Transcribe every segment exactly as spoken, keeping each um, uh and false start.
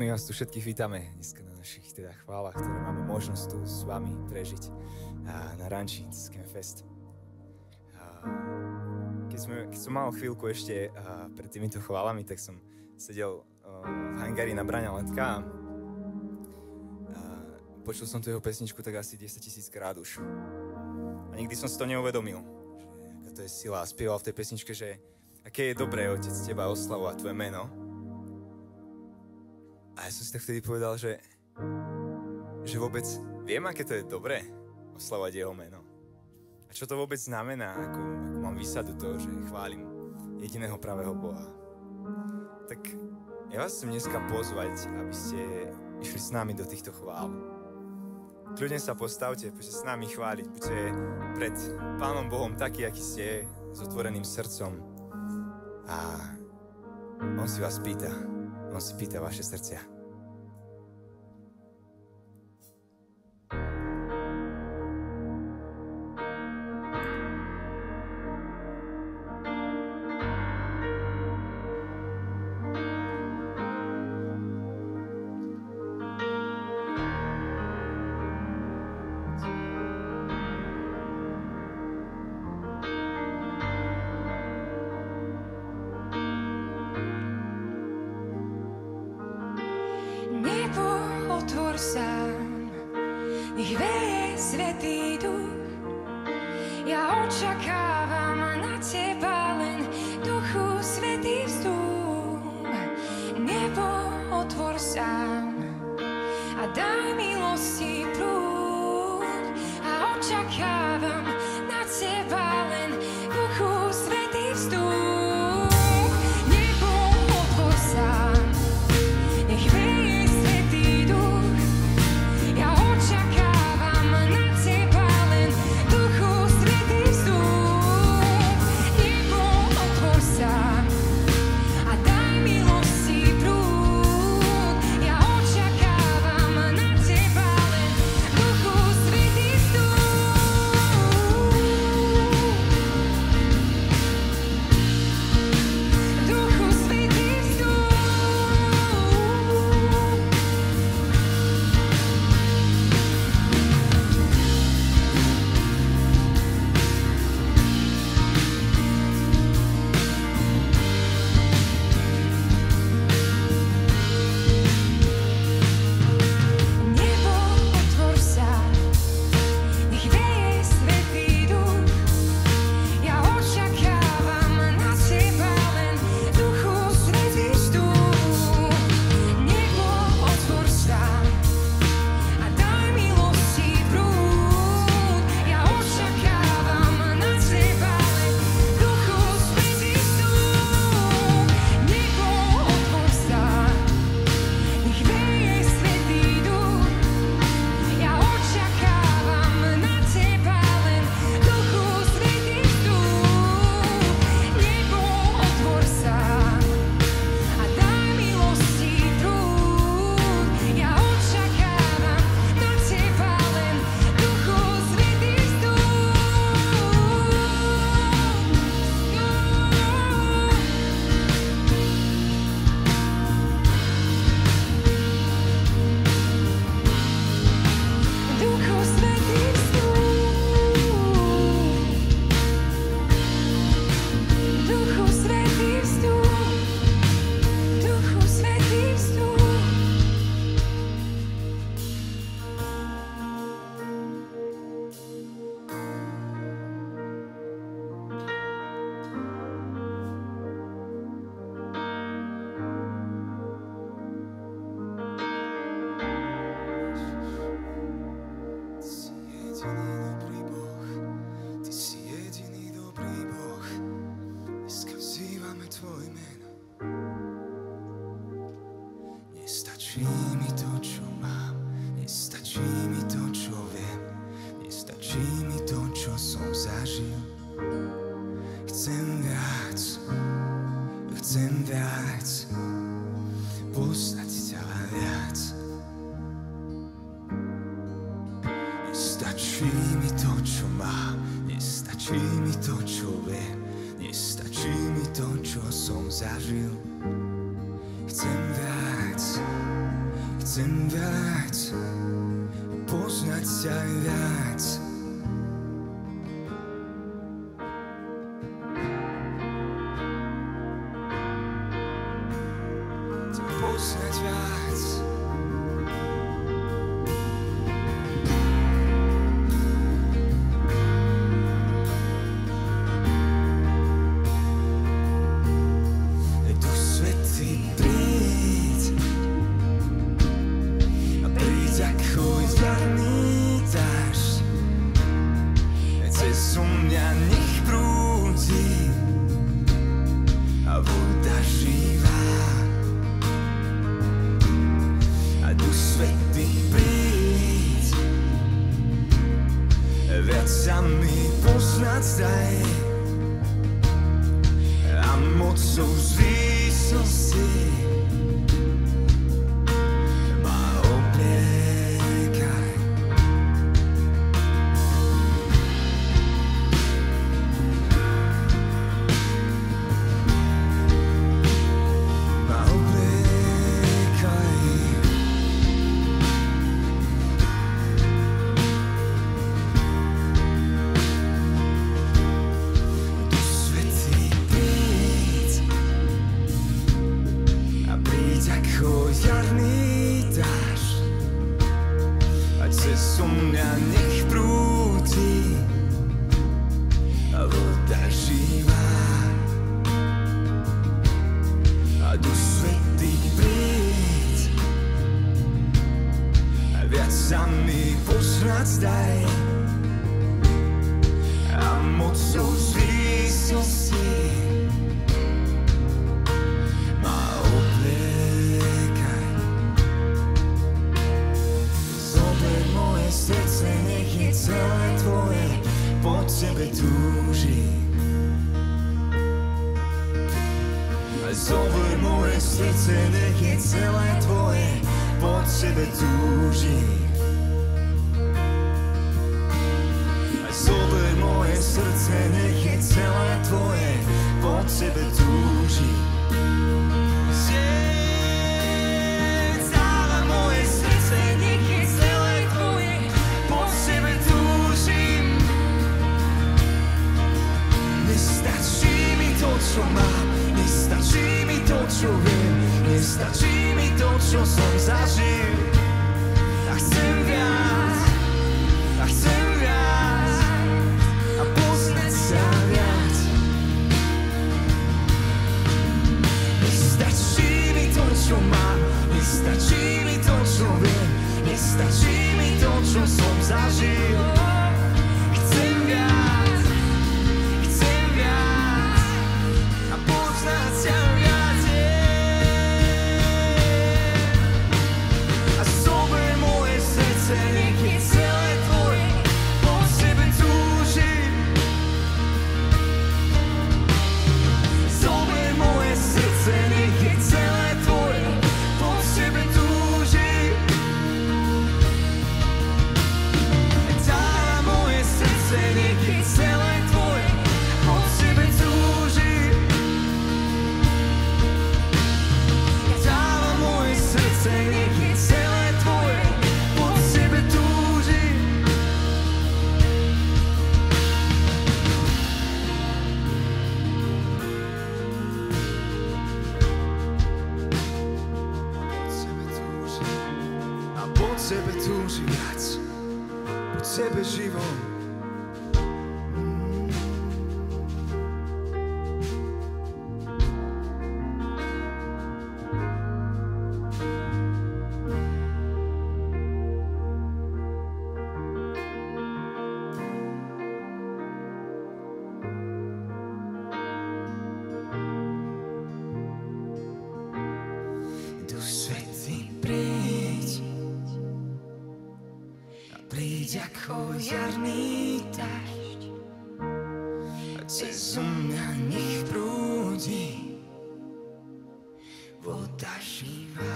My vás tu všetkých vítame dneska na našich teda chválach, ktoré máme možnosť tu s vami prežiť a na ranči Campfest. Keď, sme, keď som mal chvíľku ešte a pred týmito chválami, tak som sedel v hangári na Braňa Letka a počul som tu jeho pesničku tak asi desaťtisíc krát už. A nikdy som si to neuvedomil, že aká to je sila. A spieval v tej pesničke, že aké je dobré, Otec, teba oslavovať tvoje meno. A ja som si tak vtedy povedal, že, že vôbec viem, aké to je dobré oslavovať jeho meno. A čo to vôbec znamená, ako, ako mám výsadu toho, že chválim jediného pravého Boha. Tak ja vás chcem dneska pozvať, aby ste išli s nami do týchto chvál. Kľudne sa postavte, poďte s nami chváliť, buďte pred Pánom Bohom taký, aký ste, s otvoreným srdcom. A On si vás pýta, On si pýta vaše srdcia. Zažil, chcem viac. Chcem viac, poznať ťa viac. Chcem poznať viac. Ako jarný dážď a cez mňa nech prúdi voda živá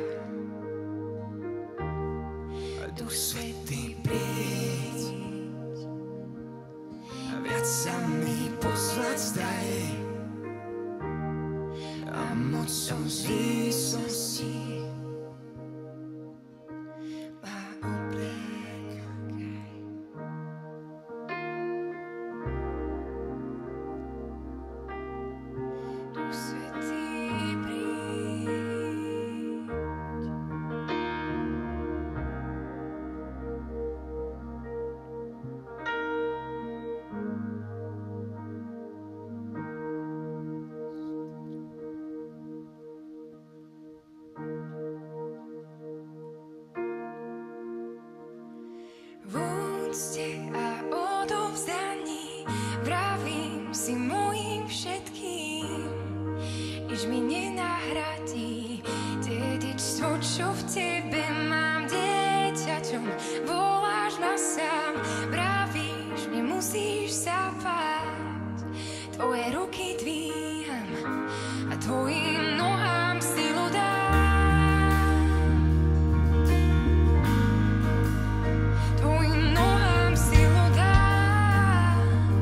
a Duch Svätý príď a viac sa mi poznať zdaj a mocou z výsosti úcte a odovzdaní vravím si mojim všetkým, nič mi nenahradí dedičstvo, čo v tebe mám. Dieťaťom voláš ma sám, vravíš, nemusíš sa báť, tvoje ruky dvíham a tvojim nohám silu dám. Tvojim nohám silu dám.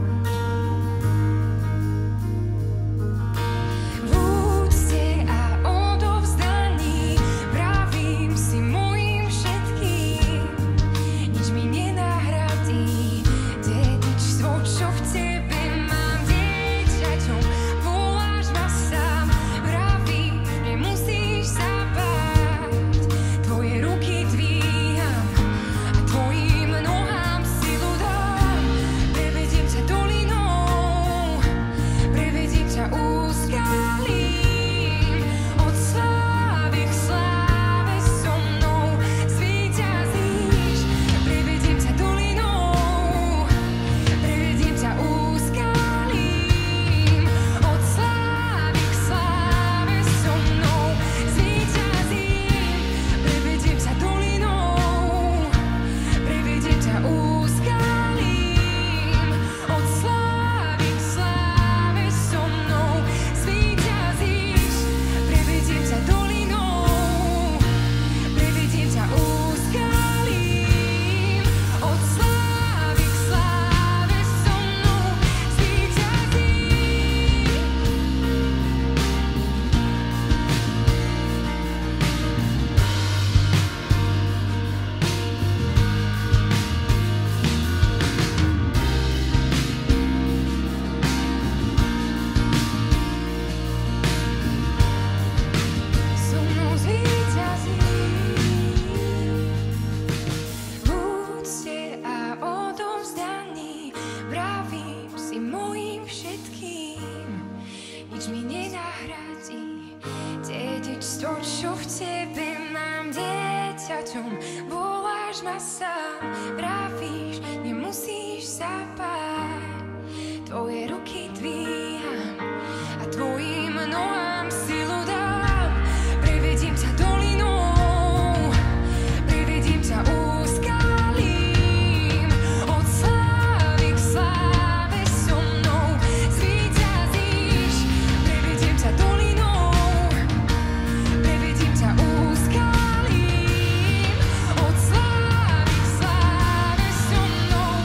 V úcte a odovzdaní vravím si mojim všetkým, nič mi nenahradí dedičstvo, čo v tebe mám. Dieťaťom voláš ma sám, vravíš, nemusíš sa báť, tvoje ruky dvíham a tvojim nohám silu dám. Prevediem ťa dolinou, prevediem ťa úskalím, od slávy k sláve so mnou zvíťazíš. Prevediem ťa dolinou, prevediem ťa úskalím, od slávy k sláve so mnou zvíťazíš. Prevediem ťa dolinou, prevediem ťa úskalím, od slávy k sláve so mnou zvíťazíš. Prevediem ťa dolinou, prevediem ťa úskalím, od slávy k sláve so mnou so mnou zvíťazíš. V úcte a odovzdaní vravím si mojim všetkým, nič mi nenahradí dedičstvo, čo v tebe mám. Dieťaťom voláš ma sám, vravíš, nemusíš sa báť, tvoje ruky dvíham a tvojim nohám silu dám. Prevediem ťa dolinou, prevediem ťa úskalím, od slávy k sláve so mnou zvíťazíš. Prevediem ťa dolinou, prevediem ťa úskalím, od slávy k sláve so mnou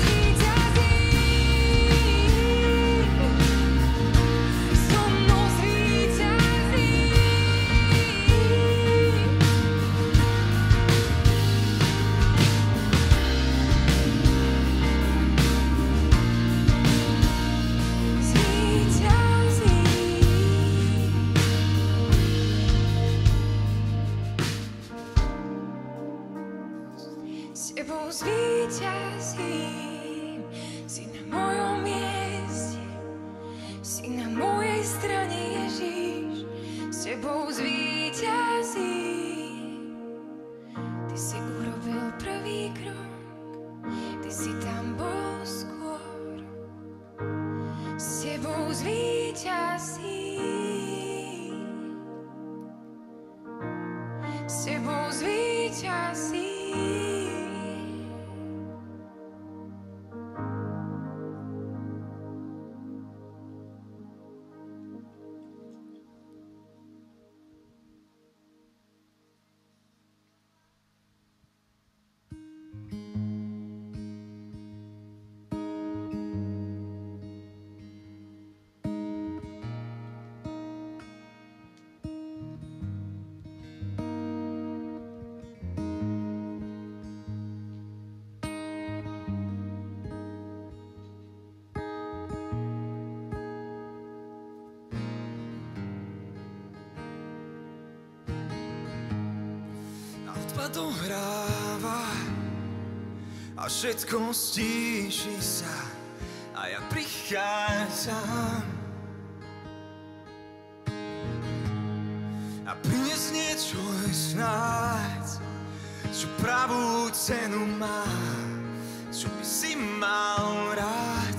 zvíťazíš. So mnou zvíťazíš. S tebou zvíťazím, si na mojom mieste, si na mojej strane, Ježiš. S tebou zvíťazím, ty si urobil prvý krok, ty si tam bol skôr. S tebou zvíťazím, s tebou zvíťazím. Hudba dohráva a všetko stíši sa a ja prichádzam a prinies niečo snáď, čo pravú cenu má, čo čo by si mal rád.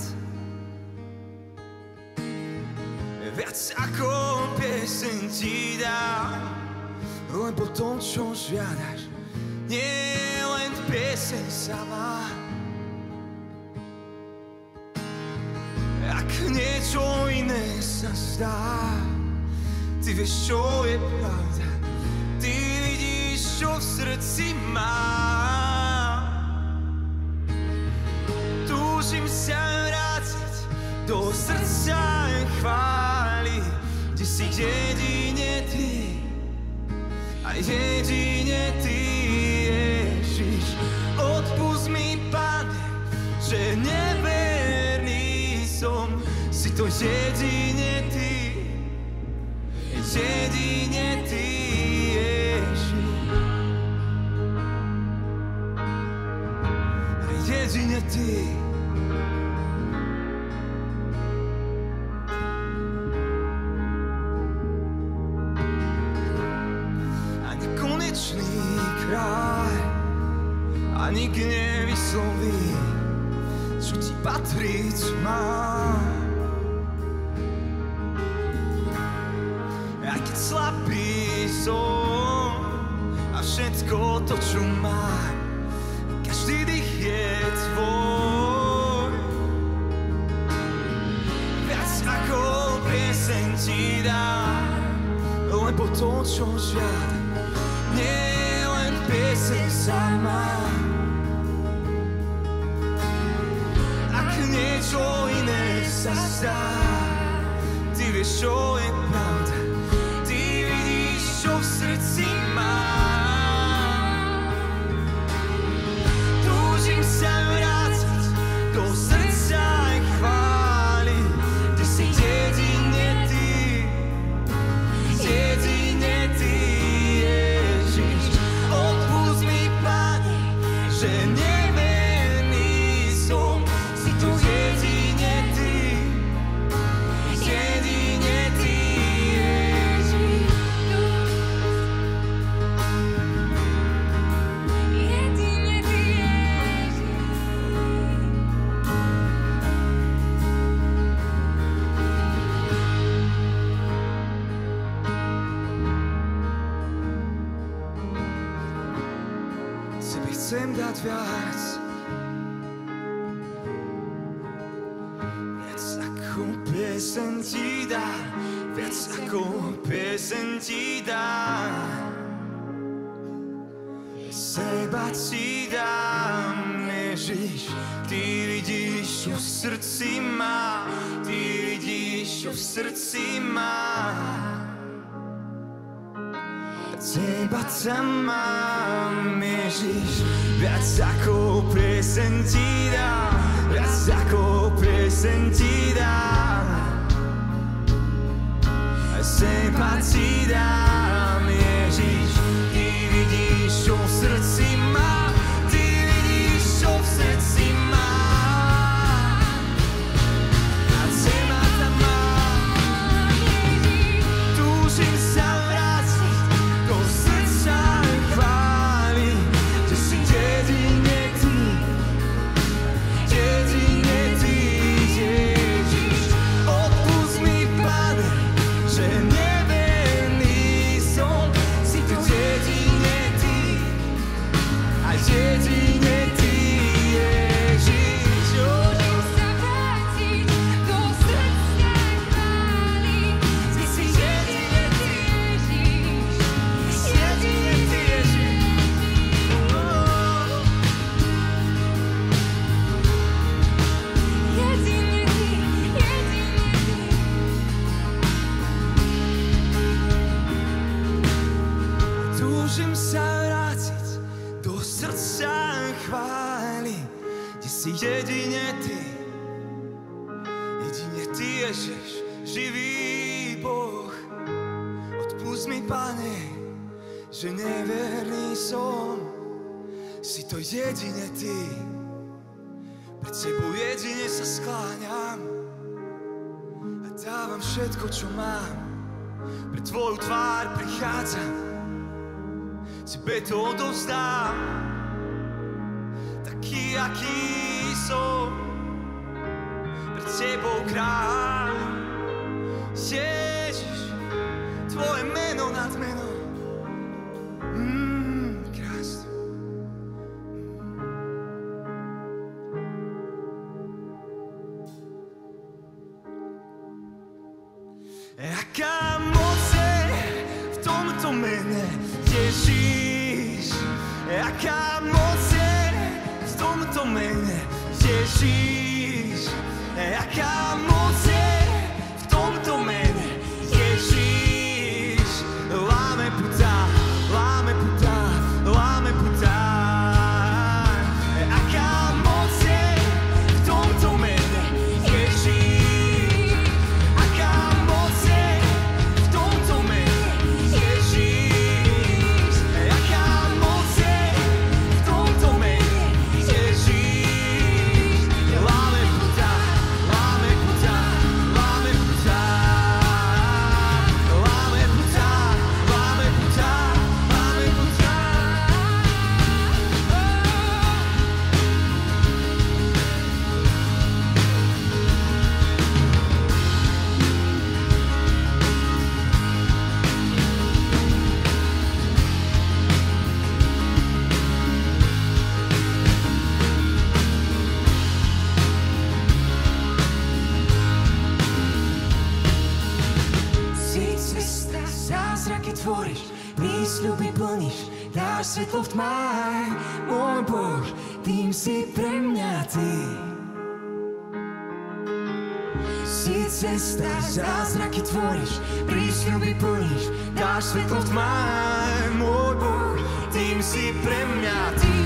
Viac ako pieseň ti dám, lebo to, čo žiadaš, nie je len pieseň sama. Ak niečo iné sa zdá, ty vieš, čo je pravda. Ty vidíš, čo v srdci mám. Túžim sa vrátiť do srdca chvály, kde si jedine ty a jedine ty, Ježiš. Odpusť mi, Pane, že neverný som, si to jedine ty, jedine ty, Ježiš. A jedine ty. Ani konečný kráľ, ani nevysloví, čo ti patriť má. Aj keď slabý som a všetko to, čo mám, každý dých je tvoj. Viac ako pieseň ti dám, lebo to, čo žiadam, nie je len pieseň sama. Ak niečo iné sa zdá, ty vieš, čo je pravda. Ty vidíš, čo v srdci mám. Túžim sa vrátiť do srdca chvály, kde si jedine ty, jedine ty, Ježiš. Odpusť mi, Pane, že neverný som, si to jedine ty, jedine ty, Ježiš. Jedine ty, Ježiš. Tebe chcem dať viac, viac ako pieseň ti dám, viac ako pieseň ti dám. Seba ti dám, Ježiš, ty vidíš, čo v srdci má, ty vidíš, čo v srdci má. Teba tam mám, Ježiš, viac ako pieseň ti dám, viac ako pieseň ti dám. Teba ti dám, Ježiš, ty vidíš, čo v srdci mám, ty vidíš, čo v srdci mám. A teba tam mám, túžim sa vrátiť do srdca chvály, kde si jedine ty, jedine ty, Ježiš. Odpusť mi, Pane, že neverný som, si to jedine ty a jedine ty, Ježiš. Túžim sa vrátiť do srdca chvály, kde si jedine ty, Ježiš. Jedine ty, Ježiš. Jedine ty, jedine ty. Túžim sa vrátiť do srdca chvály, kde si jedine ty, jedine ty, Ježiš, živý Boh. Odpusť mi, Pane, že neverný som, si to jedine ty. Pred sebou jedine sa skláňam a dávam všetko, čo mám. Pre tvoju tvár prichádzam, tebe to odovzdám. Taký, aký tebou kráľ. Ježiš, tvoje meno nad meno. Mm, krásne. Aká moc je v tomto mene, Ježiš. Aká moc je v tomto mene, Ježiš. Aká moc je v tomto mene, Ježiš. Láme putá, láme putá, láme putá. Aká moc je v tomto mene, Ježiš. Aká moc je v tomto mene, Ježiš. Aká moc je v tomto mene, Ježiš. Láme putá, láme putá, láme putá. Láme putá, láme putá, láme putá. Si cesta, zázraky tvoríš, prísľuby plníš, dáš svetlo v tmách. Môj Boh, tým si pre mňa ty. Si cesta, zázraky tvoríš, prísľuby plníš, dáš svetlo v tmách. Môj Boh, Tým si pre mňa ty.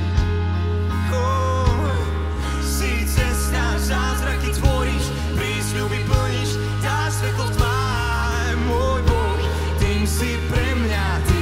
Oh, si cesta, zázraky tvoríš, prísľuby plníš, dáš svetlo v tvár. Môj Boh, tým si pre mňa ty.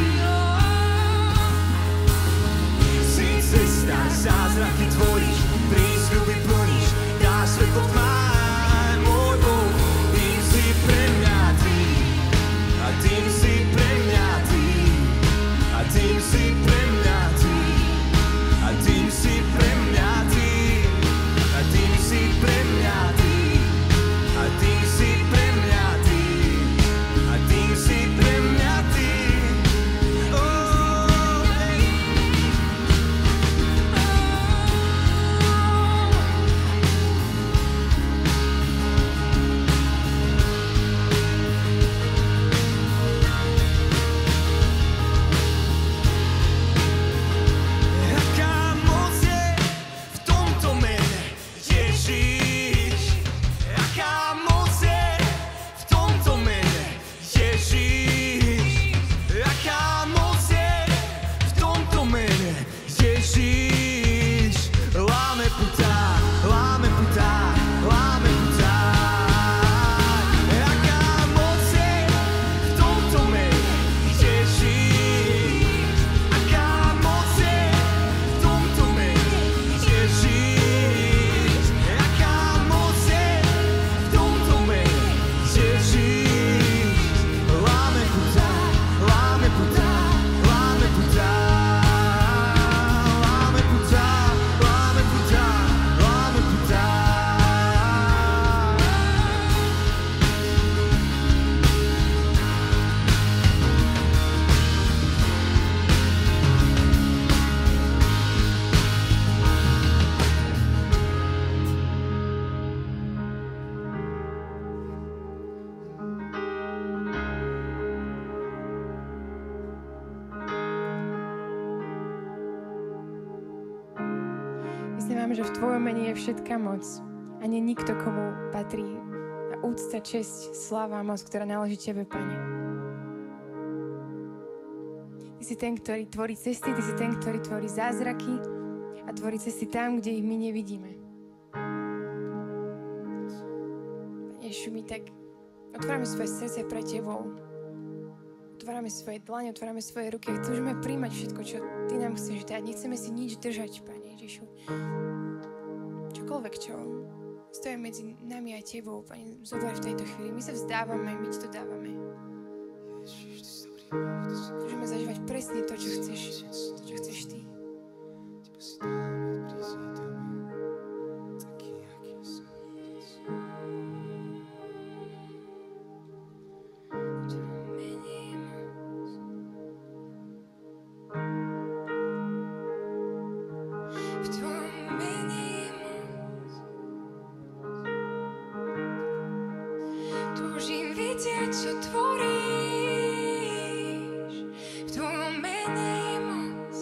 Si cesta, zázraky tvoríš, prísľuby plníš, dáš svetlo v tvár. Môj Boh, tým si pre mňa ty. A tým si pre mňa ty. A tým si pre mňa ty. A tým si pre mňa ty. A tým si pre mňa ty. A tým si pre mňa ty. A tým si pre mňa ty. Oh, hey. Aká moc je v tomto mene, Ježiš. Aká moc je v tomto mene, Ježiš. Aká moc je v tomto mene, Ježiš. Láme putá, láme putá, láme putá. Aká moc je v tomto mene, Ježiš. Aká moc je v tomto mene, Ježiš. Aká moc je v tomto mene, Ježiš. Láme putá, láme putá, láme putá. Láme putá, láme putá, láme putá. Vyznávam, že v Tvojom mene je všetká moc a nie nikto, komu patrí a úcta, česť, sláva a moc, ktorá náleží Tebe, Pane. Ty si ten, ktorý tvorí cesty, Ty si ten, ktorý tvorí zázraky a tvorí cesty tam, kde ich my nevidíme. Pane Ježišu, my tak otvárame svoje srdce pre Tebou. Otvárame svoje dlane, otvárame svoje ruky a chceme príjmať všetko, čo Ty nám chceš dať. Nechceme si nič držať, Pane Ježišu. Čokoľvek, čo stojí medzi nami a Tebou, Pane, zober v tejto chvíli. My sa vzdávame, my Ti to dávame. Ježiš, Ty si dobrý Boh, Ty si Môžeme zažívať presne to, čo chceš, to, čo chceš Ty. Teba si dáme, prísť, taký, aký som. v tvojom mene je moc. Túžim vidieť, čo tvoríš, v tvojom mene je moc.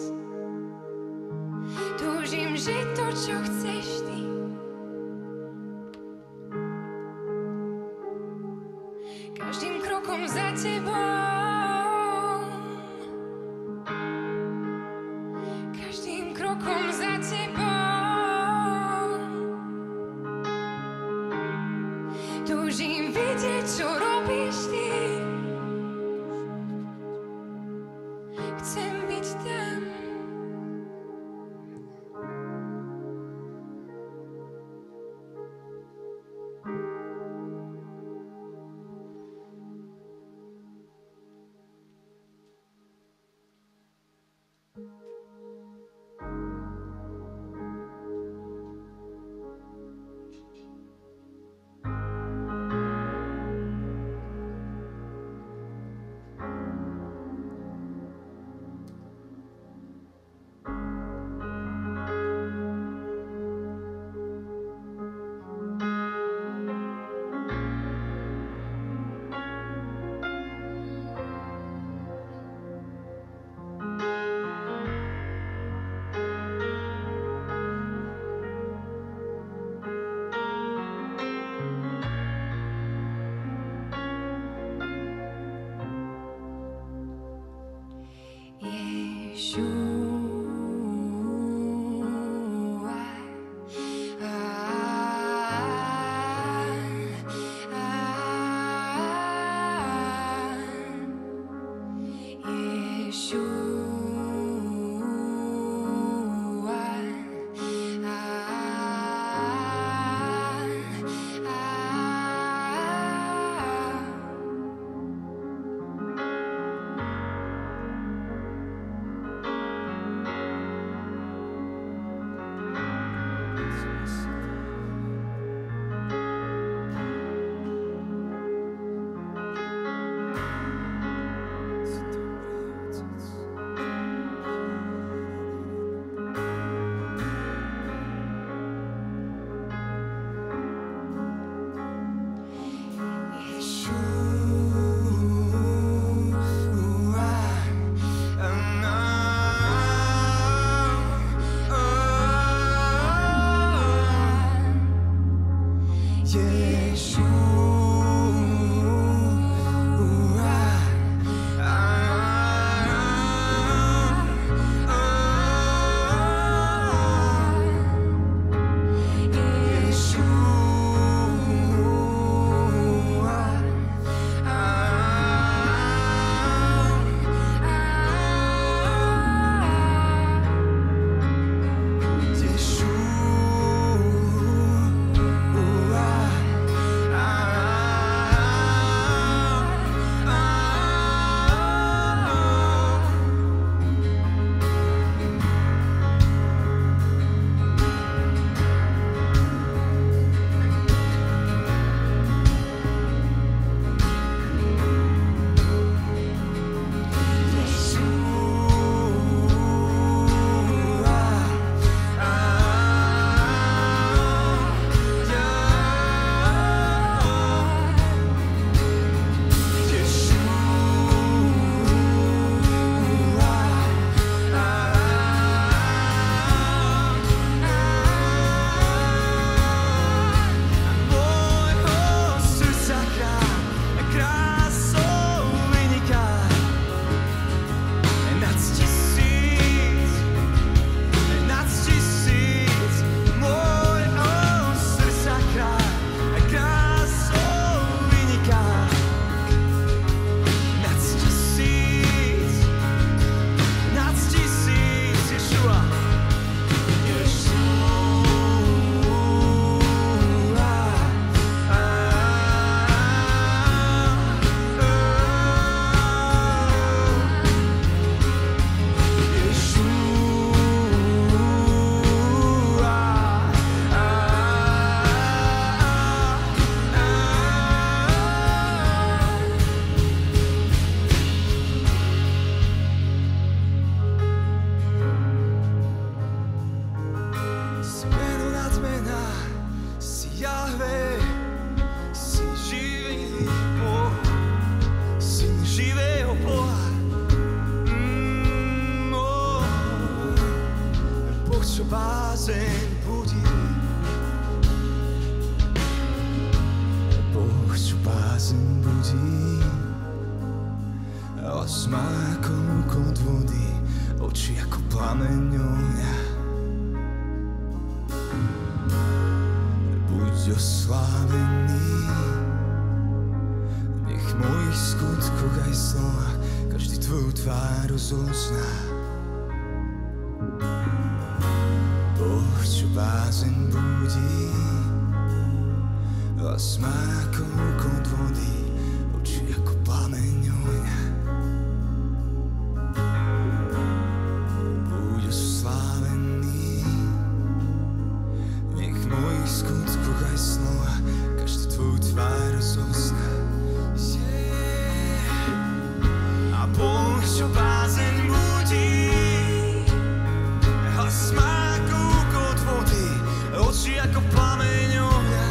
Túžim žiť to, čo chceš ty. Každým krokom za tebou, každým krokom za tebou. Túžim vidieť, čo robíš ty. Chcem byť tam. Boh, čo bázeň budí. Boh, čo bázeň budí. Osma ako lúkot vody, oči ako plameň ohňa. Buď oslávený, nech v mojich skutkoch aj slovách každý tvoju tvár rozozná. Boh, čo bázeň budí, osma ako lúkot vody, oči ako plameň ohňa. Skutkoch aj slova, každý tvoju tvár rozozná. Yeah. A Boh, čo bázeň budí, hlas má ako lúkot vody, oči ako plameň ohňa.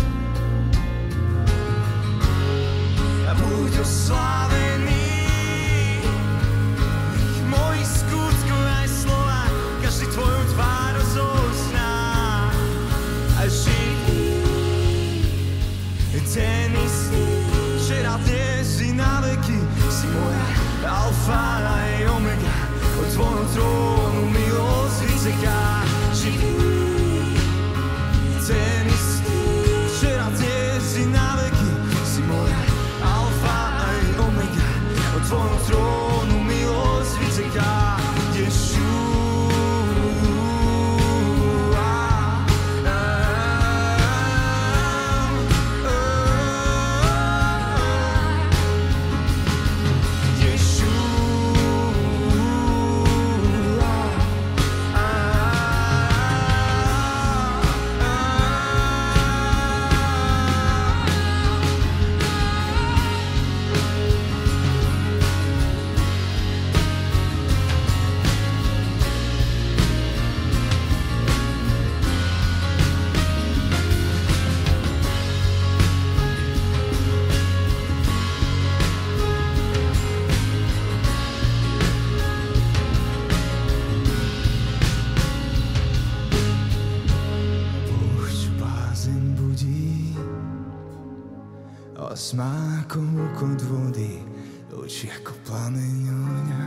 A buď oslávený, nech v mojich skutkoch aj slova, každý tvoju tvár rozozná. A živý, ten istý, včera, dnes i na veky, si moja alfa a omega, od tvojho trónu milosť vyteká. Živý, ten istý, včera, dnes i na veky, si moja alfa a omega, od tvojho trónu milosť vyteká. Ježiš. Osma ako lúkot vody, oči ako plameň ohňa.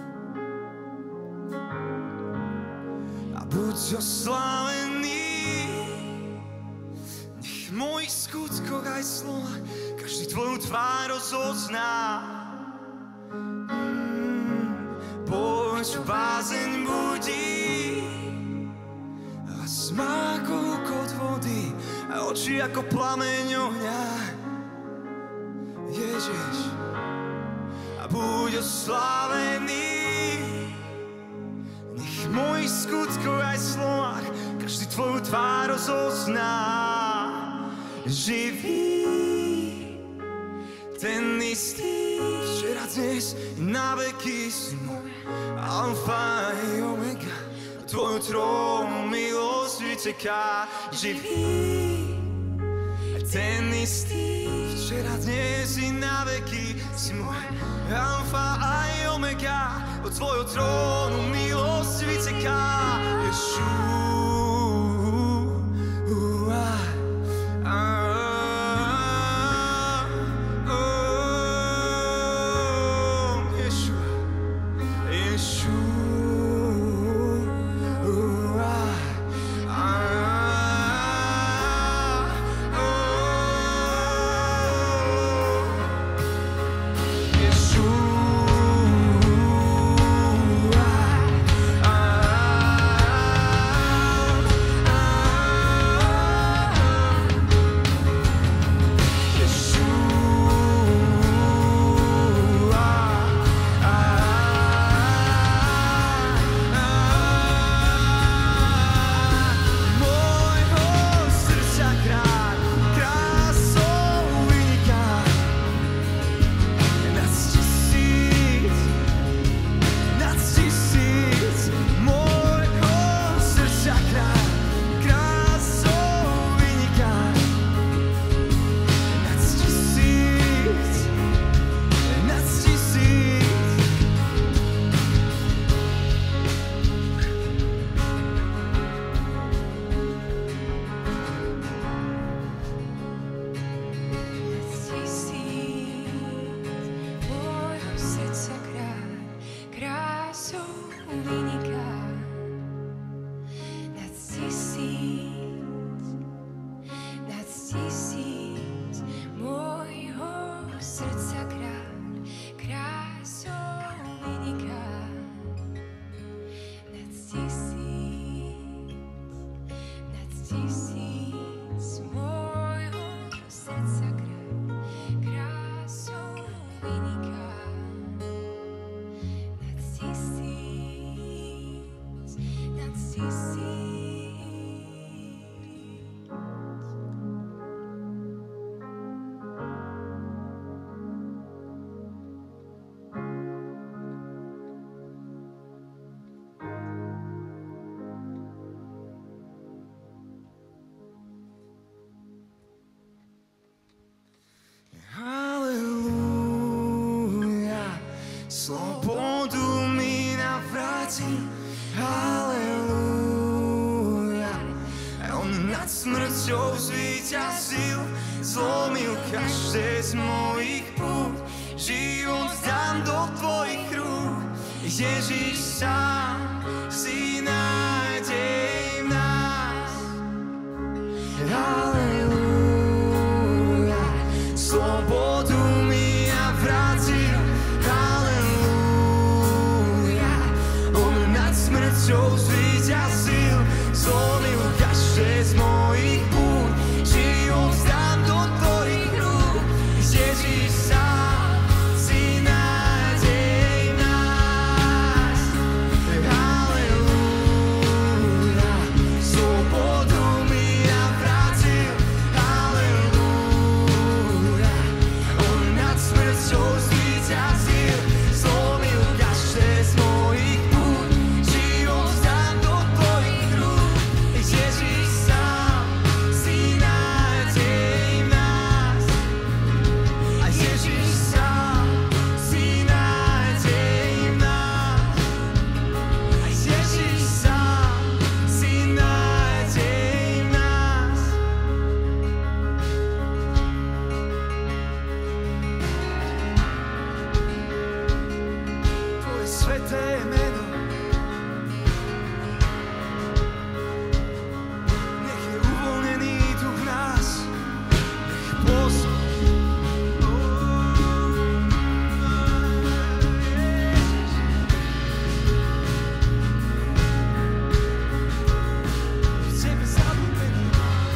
A buď oslávený, nech v mojich skutkoch aj slova každý tvoju tvár rozozná. Mm, Boh, čo bázeň budí, osma ako lúkot vody, a oči ako plameň ohňa. Ježiš, a buď oslávený, nech v mojich skutkoch aj slovách každý tvoju tvár rozozná. Živý, ten istý, včera, dnes i na veky, si môj alfa i omega, od tvojho trónu milosť vyteká. Živý, ten istý, včera, dnes i na veky, si môj alfa aj omega, od tvojho trónu milosť vyteká. Ježiš. Ah smrťou zvíťazil, zlomil každé z mojich pút. Život dám do tvojich rúk, Ježiš sám si nádej v nás. Halelúja, slobodu mi navrátil. Halelúja, on nad smrťou zvíťazil, zlomil každé z mojich pút. Život dám do tvojich rúk, Ježiš sám si nádej v nás. Halelúja, slobodu mi navrátil. Halelúja, on nad smrťou zvíťazil, zlomil každé z mojich pút. Život dám do tvojich rúk, Ježiš sám si nádej v nás. A Ježiš sám si nádej v nás. A Ježiš sám si nádej v nás. Tvoje sveté meno, nech je uvoľnený duch v nás, nech pôsobí. V tebe zabudení.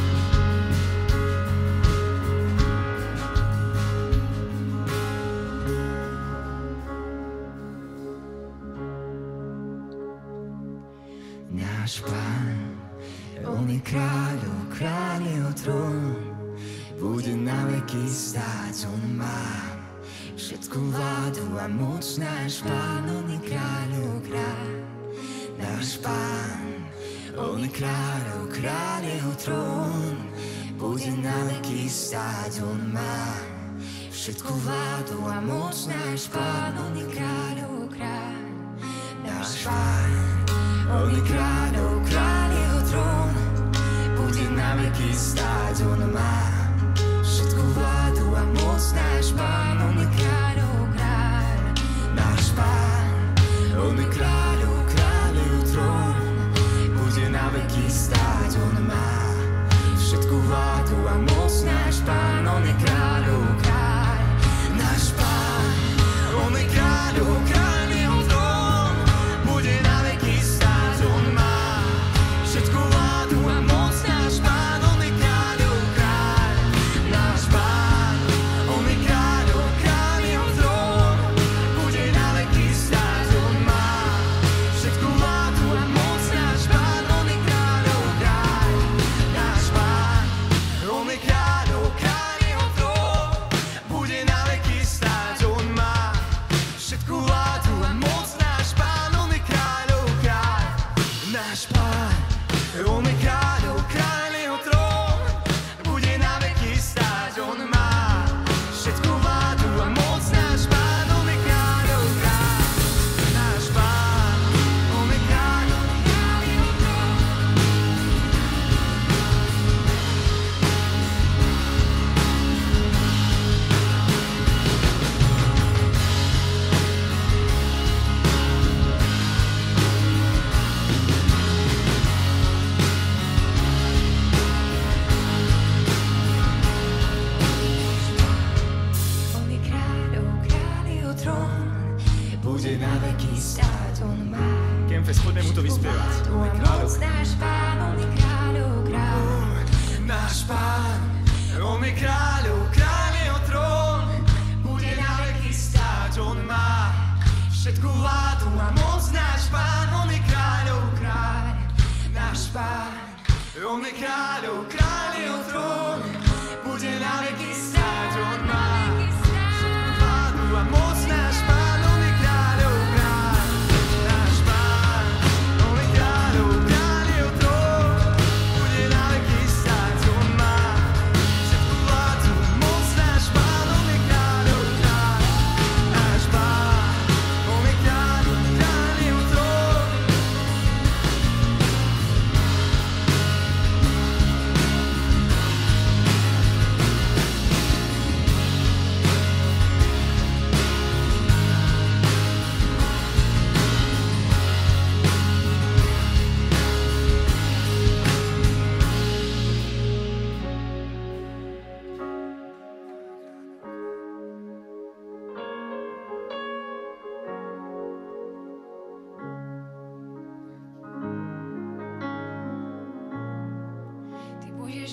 Náš Pán, on je kráľov, kráľ jeho trón, bude na veky stáť, on má všetku vládu a moc. Náš Pán, on je kráľov, kráľ. Náš Pán, on je kráľov, kráľ jeho trón, bude na veky stáť, on má všetku vládu a moc. Náš Pán, on je kráľov, kráľ. Náš Pán, on je kráľov, kráľ jeho trón, bude na veky stáť, on má všetku vládu a moc. Náš Pán, on je kráľov, kráľ. Náš Pán, on je kráľov, kráľ jeho trón, bude na veky stáť, on má všetku vládu a moc. Náš Pán, on je kráľov, kráľ. Náš Pán, on je kráľov, kráľ jeho trón, bude na veky stáť, on má všetku vládu a moc. Náš Pán, on je kráľov, kráľ. Náš Pán, on je kráľov, kráľ jeho trón, bude na veky stáť, on má všetku vládu a moc. Náš Pán, on je kráľov, kráľ. Náš Pán, on je kráľov, kráľ jeho trón, bude na veky stáť, on má všetku vládu a moc. Náš Pán, on je kráľov, kráľ. Náš Pán, on je kráľov, kráľ jeho trón, bude na veky stáť, on má všetku vládu a moc. Náš Pán, on je kráľov, kráľ. Náš Pán, on je kráľov, kráľ jeho trón. On je kráľov, kráľ jeho trón, bude na veky stáť, on má Kempfest, poďme mu to vyspievať. vládu a moc. Náš Pán, on je kráľov, kráľ. Náš Pán, on je kráľov, kráľ jeho trón, bude na veky stáť, on má všetku vládu a moc. Náš Pán, on je kráľov, kráľ. Náš Pán, on je kráľov, kráľ jeho trón, bude na veky stáť, on má všetku vládu a moc. Náš Pán, on je kráľov, kráľ. Náš Pán, on je kráľov, kráľ jeho trón, bude na veky stáť, on má všetku vládu a moc. Náš Pán, on je kráľov, kráľ. Náš Pán, on je kráľov, kráľ jeho trón.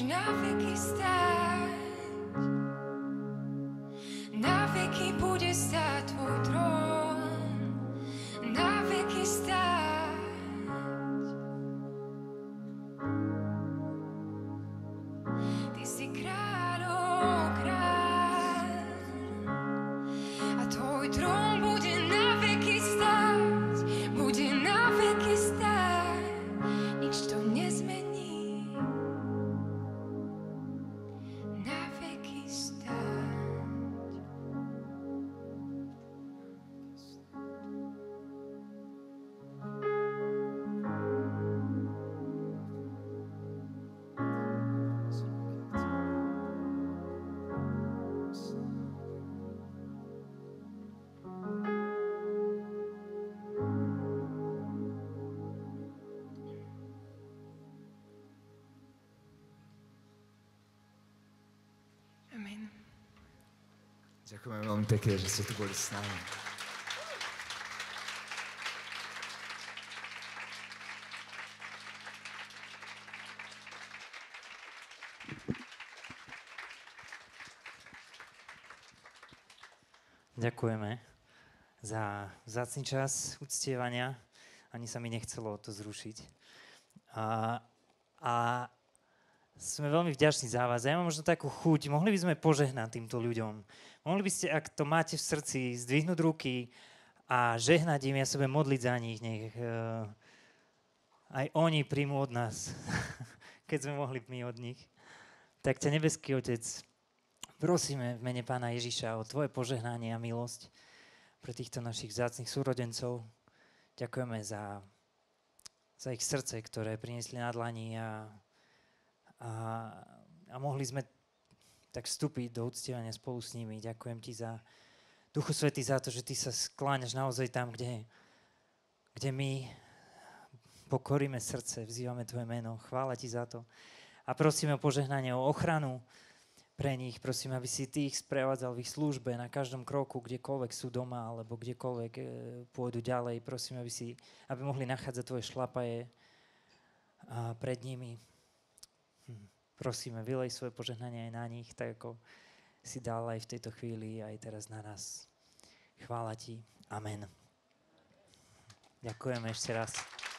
na veky stáť. Na veky bude stáť tvoj trón, na veky stáť. Ty si kráľov kráľ a tvoj trón bude na veky stáť, bude na veky stáť, nič to nezmení. Na veky stáť. Amen. Ďakujeme veľmi pekne, že ste tu boli s nami. Ďakujeme za vzácny čas uctievania. Ani sa mi nechcelo to zrušiť. A, a sme veľmi vďační za vás. Ja mám možno takú chuť. Mohli by sme požehnať týmto ľuďom. Mohli by ste, ak to máte v srdci, zdvihnúť ruky a žehnať im, ja sa budem modliť za nich. Nech uh, aj oni príjmú od nás, keď sme mohli my od nich. Tak ťa, nebeský Otec, prosíme v mene Pána Ježiša o tvoje požehnanie a milosť pre týchto našich vzácnych súrodencov. Ďakujeme za, za ich srdce, ktoré priniesli na dlani a, a, a mohli sme tak vstúpiť do uctievania spolu s nimi. Ďakujem ti za Duchu Svätý, za to, že ty sa skláňaš naozaj tam, kde, kde my pokoríme srdce, vzývame tvoje meno. Chvála ti za to. A prosíme o požehnanie, o ochranu pre nich. Prosím, aby si ty ich sprevádzal v ich službe na každom kroku, kdekoľvek sú doma, alebo kdekoľvek e, pôjdu ďalej. Prosím, aby, si, aby mohli nachádzať tvoje šlapaje a pred nimi. Hm. Prosíme, vylej svoje požehnanie aj na nich, tak ako si dal aj v tejto chvíli, aj teraz na nás. Chvála ti. Amen. Ďakujeme ešte raz.